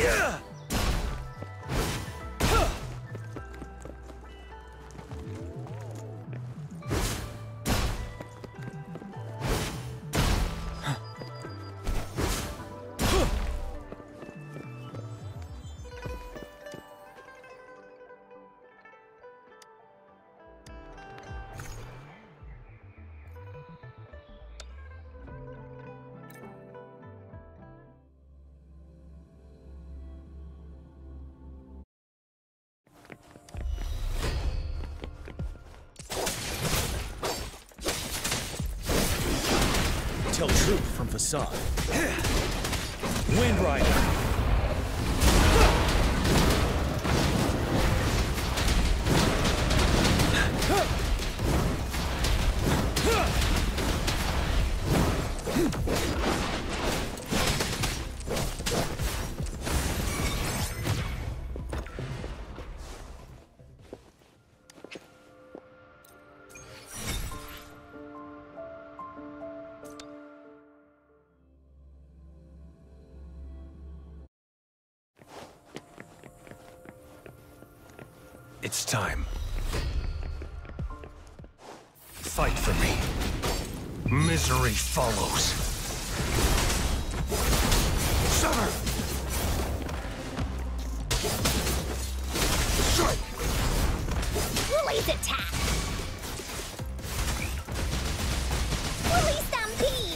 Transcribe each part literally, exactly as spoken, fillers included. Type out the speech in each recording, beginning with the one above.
Tell truth from facade. Wind Rider. It's time. Fight for me. Misery follows. Sever! Strike! Woolly's attack! Woolly Stampede!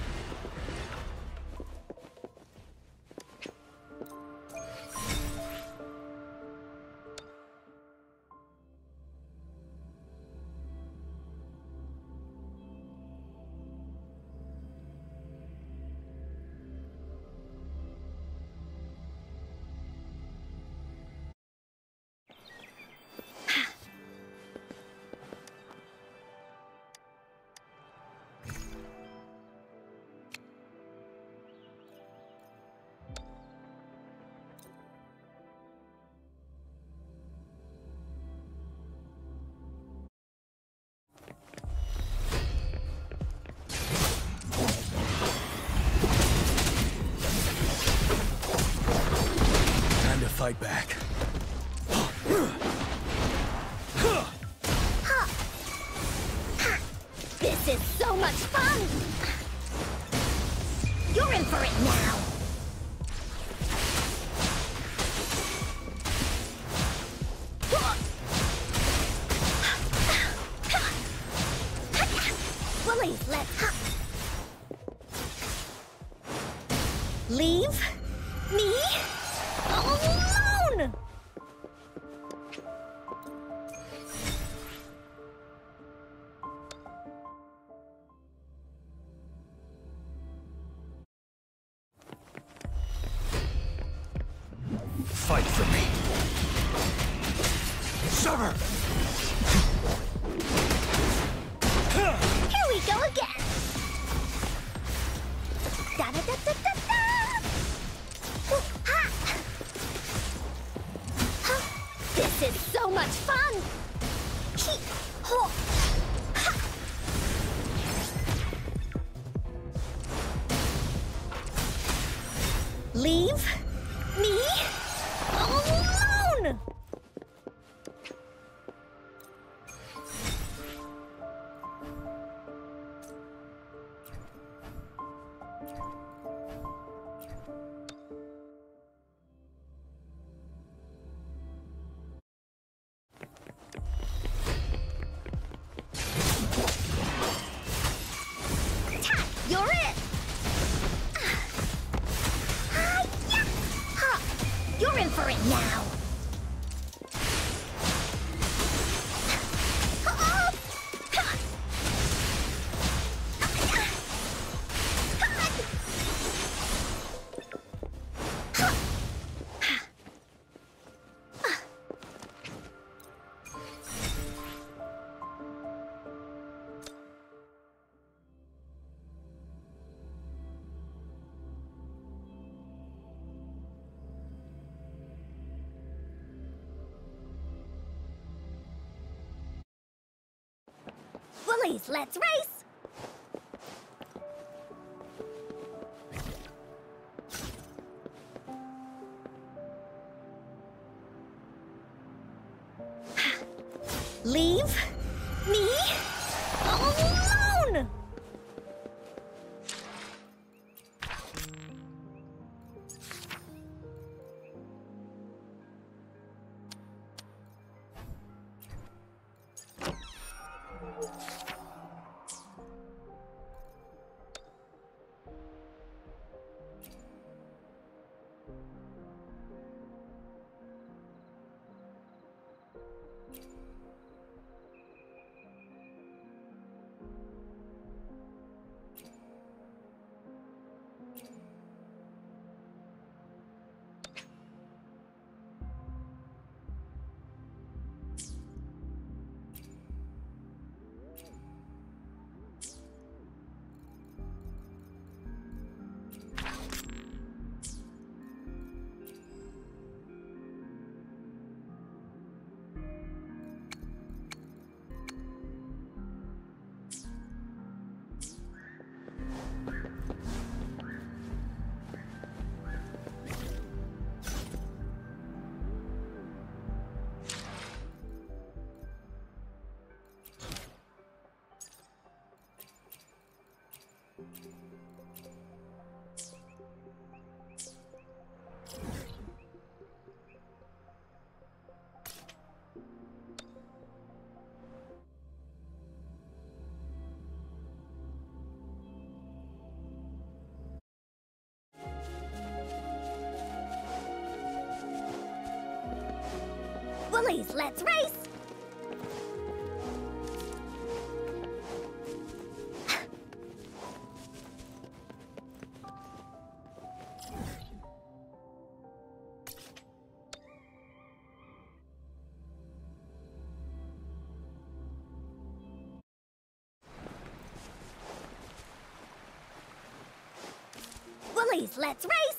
Fight back. This is so much fun! You're in for it now! Woolies, let's... Leave me alone! Fight for me. Sever! Here we go again! Da da da da da da! Ha! This is so much fun! He ho ha! Leave me alone! You're it! You're in for it now! Woolies, let's race! Leave me alone! Woolies, let's race! Woolies, let's race!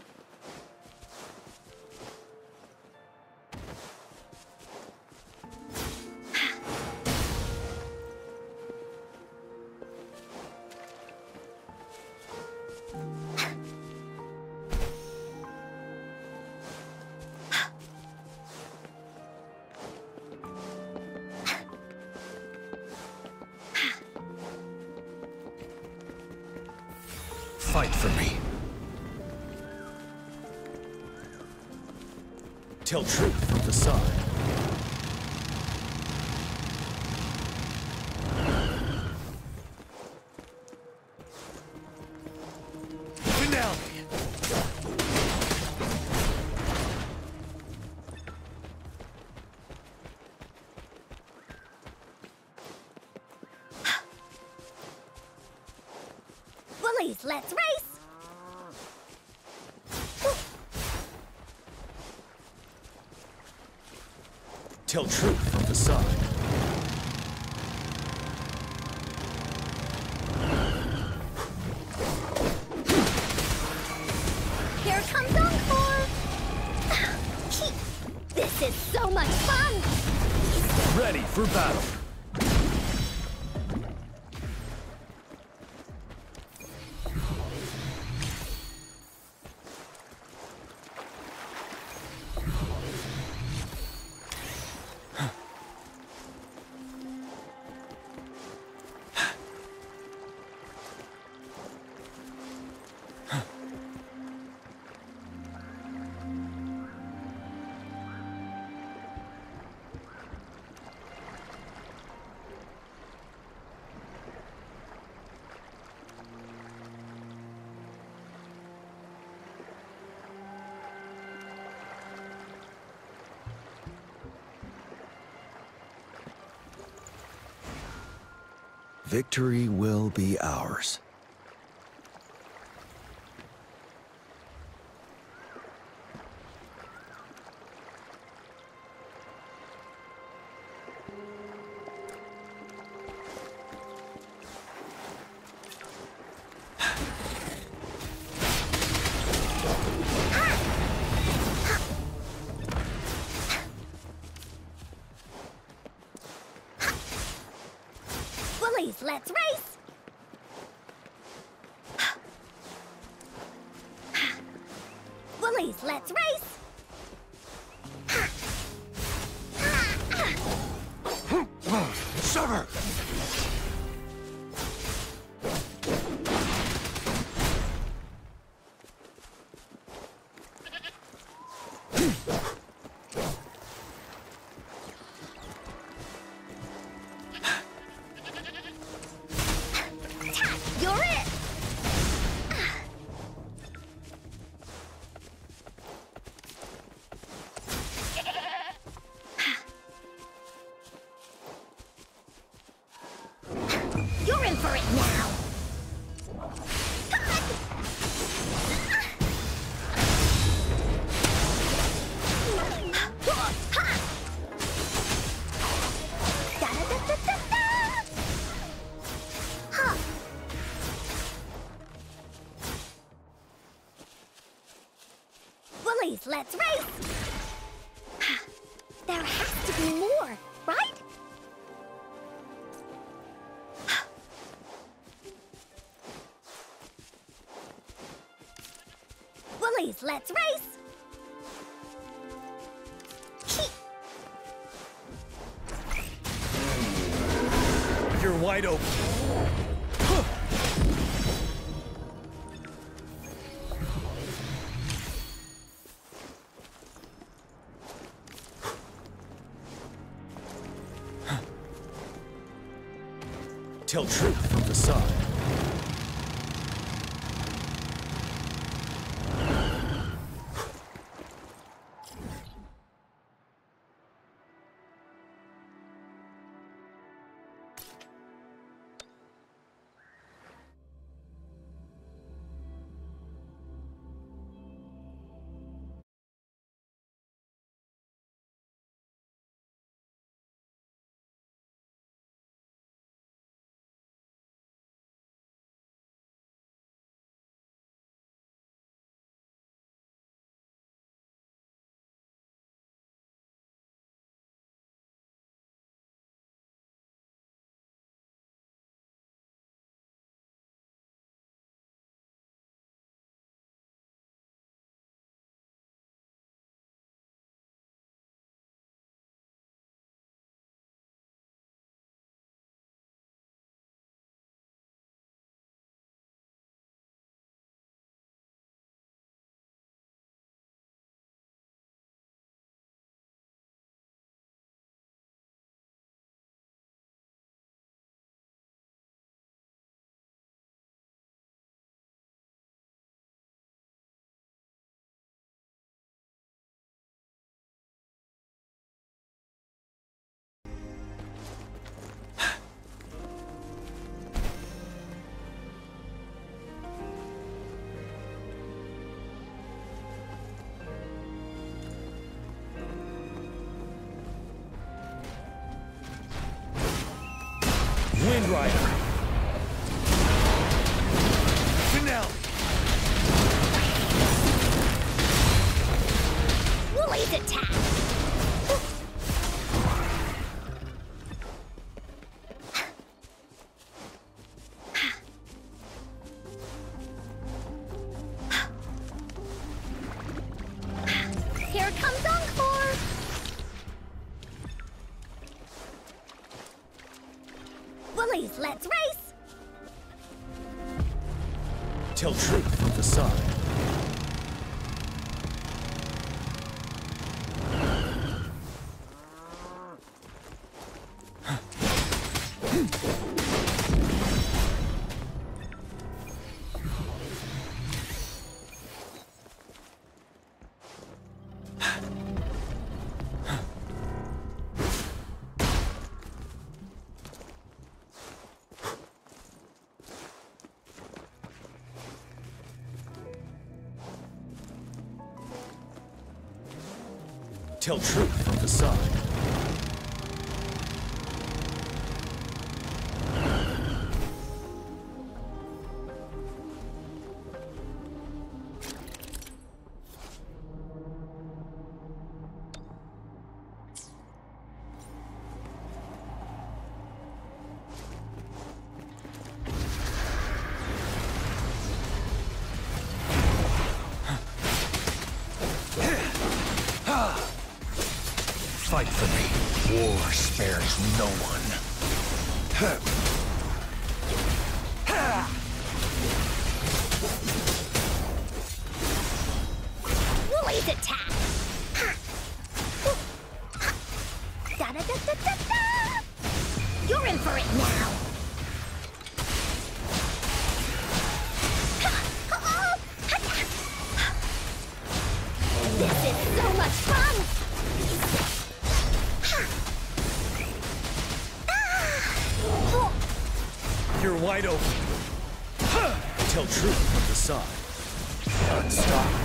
Fight for me. Tell truth from the side. Finale. Woolies, let's race! Tell truth from the side. Here comes Encore! This is so much fun! Ready for battle. Victory will be ours. Woolies, let's race! Woolies, let's race! Willies, let's race! There has to be more, right? Willies, let's race! You're wide open. Tell truth from the side. Wind Rider. Finale. Willie's attack! Here comes Encore! Willies, let's race! Tell truth from the side. Tell truth from the side. Fight for me. War spares no one. Willie's attack! Da da da da da da! You're in for it now! This is so much fun! You're wide open. Tell truth from the side. Unstoppable.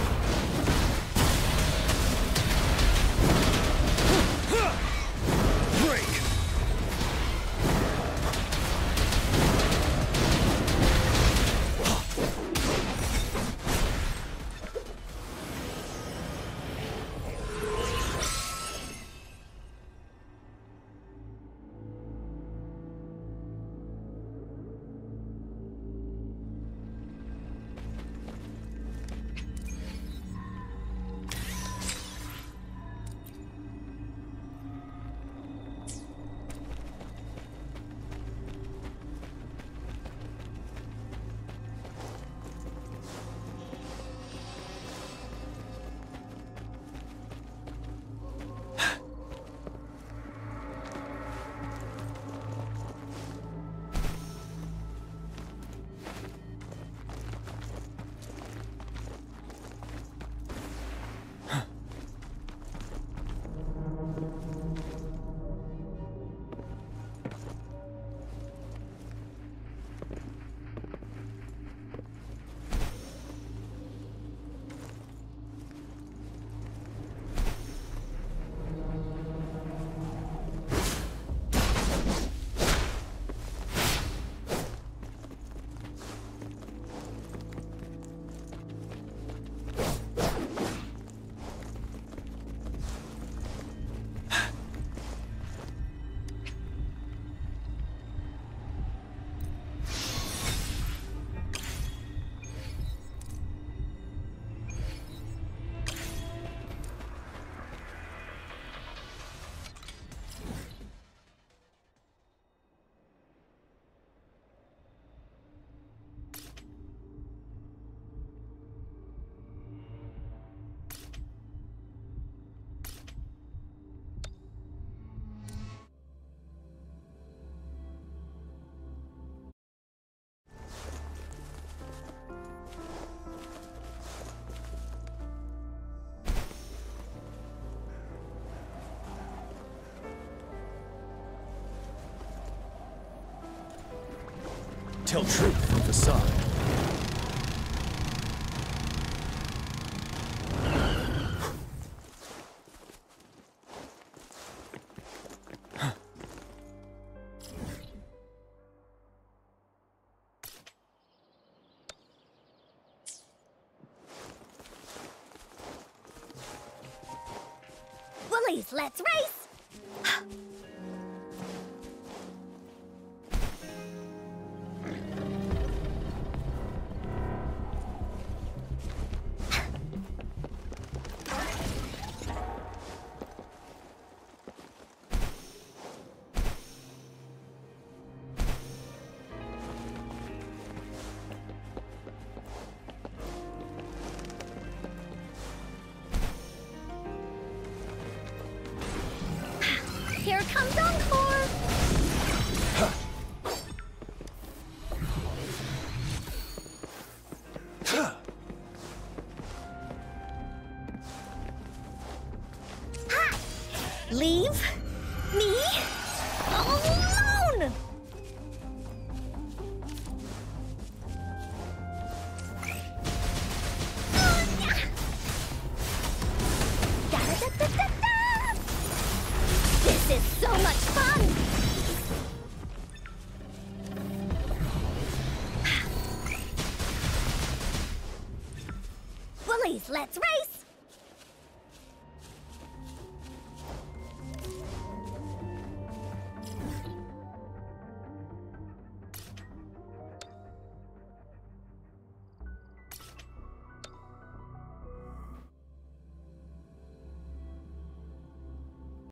Break. Tell truth from facade. Woolies, let's race! Here comes Encore! Ha! Leave me alone! Da-da-da-da-da-da! This is so much fun! Woolies, let's race!